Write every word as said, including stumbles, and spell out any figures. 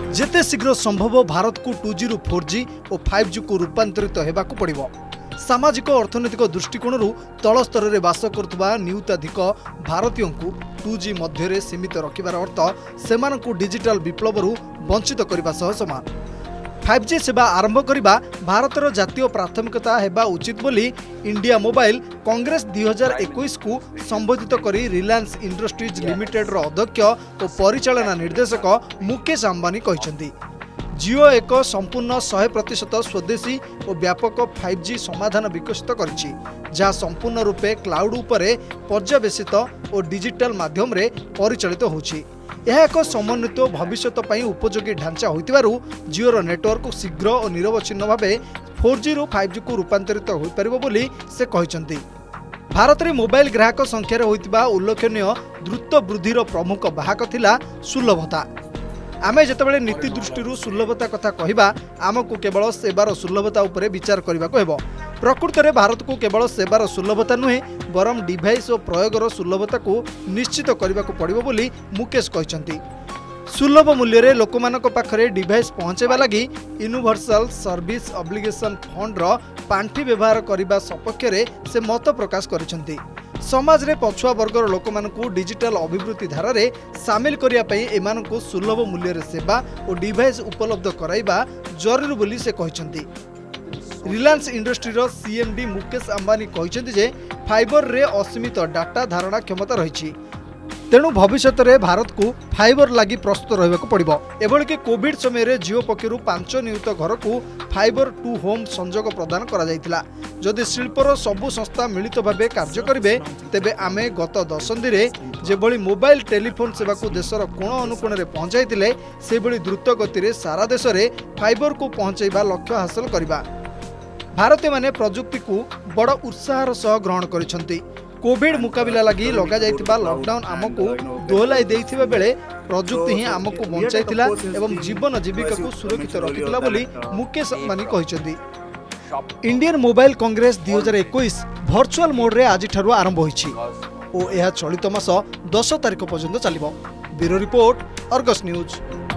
जेते शीघ्र संभव भारत को टू जी रु फोर जी और फाइव जी को रूपांतरित होगाकू पड़िबो। सामाजिक अर्थनैतिक दृष्टिकोण तल स्तर में बास करुवा नियुताधिक भारतीयों को टू जी मध्य सीमित रखिबार अर्थ सेमानकु डिजिटल विप्लव वंचित करने सह समान। फाइव जी सेवा आरंभ करने भारतर जातीय प्राथमिकता हेबा उचित बोली इंडिया मोबाइल कांग्रेस दुई हजार इक्कीस को संबोधित करी रिलायंस इंडस्ट्रीज लिमिटेड अध्यक्ष और परिचालना निर्देशक मुकेश अंबानी कहते जियो एक संपूर्ण सौ प्रतिशत स्वदेशी और व्यापक फाइव जी समाधान विकसित करिछि जहाँ संपूर्ण रूपे क्लाउड उपरे पर्यवेसित और डिजिटल माध्यम रे परिचालित होछि। यह एक समन्वित भविष्य ପାଇଁ उपयोगी ढांचा होइतिबारु जियोर नेटवर्क शीघ्र और निरवच्छिन्न भावे फोर जी रु फाइव जी को रूपांतरित होई परिबो बोली से कहिसंती। भारत में मोबाइल ग्राहक संख्यार होइतिबा उल्लेखनीय द्रुत वृद्धिर प्रमुख बाहक थिला सुलभता। आमे जेतेबेले नीति दृष्टि सुलभता कथा कहिबा आमको केवल सेवार सुलभता उपरे विचार करबाको हेबो। प्रकृत में भारत को केवल सेवार सुलभता नुहे बरम डिवाइस और प्रयोगर सुलभता को निश्चित करबाको पड़िबो बोली मुकेश कहचंती। सुलभ मूल्य रे लोकमानक पाखरे डिवाइस पहुंचेबा लगी यूनिवर्सल सर्विस ऑब्लिगेशन फंड रो पांठी व्यवहार करबा सपक्ष रे से मत प्रकाश करिसंती। समाज रे पछुआ वर्गर लोकमानकु डिजिटल अभिवृद्धि धारा रे सामिल करिया पई एमानकु सुलभ मूल्य रे सेवा और डिवाइस उपलब्ध कराइबा जरूरी बोली से कहचंती। रिलायंस इंडस्ट्री रो सीएमडी मुकेश अंबानी कहचंती जे फाइबर रे असीमित डाटा धारणा क्षमता रही तेणु भविष्य में भारत को फाइबर लगी प्रस्तुत रहा पड़ो। एभलिक कोविड समय रे जियो पक्षर पांच नियुत घर को फाइबर टू होम संजोग प्रदान करा। जदि शिल्पर सबु संस्था मिलित भाव कार्य करेंगे तेबे आमे गत दशंधि रे जेभली मोबाइल टेलीफोन सेवा को देशर कोण अनुकोण में पहुंचाई से द्रुत गति में सारा देश में फाइबर को पहुंचाइबा लक्ष्य हासिल करबा। भारतीय माने प्रजुक्ति को बड़ उत्साहर सह ग्रहण करिसंती। कोविड मुकाबिला लगी लगा जाइतिबा लॉकडाउन आमको दोहलाई देइथिबा बेले प्रजुक्ति ही आमको बंचाइतिला एवं जीवन जीविका को सुरक्षित रखितिला बोली मुकेश अंबानी कहचंती। इंडियन मोबाइल कांग्रेस दुई हजार इक्कीस वर्चुअल मोड रे आज ठारू आरंभ होइछि ओ यह चलित मास दस तारिख पर्यंत चलिबो। Bureau report Argus news.